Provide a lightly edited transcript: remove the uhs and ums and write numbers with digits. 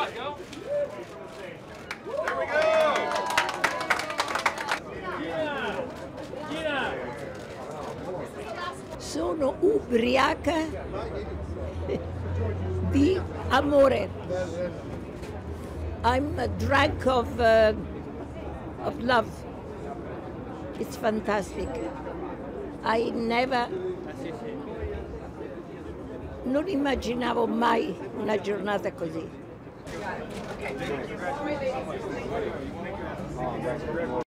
Sono ubriaca di amore. I'm drunk of love. It's fantastic. I never, non immaginavo mai una giornata così.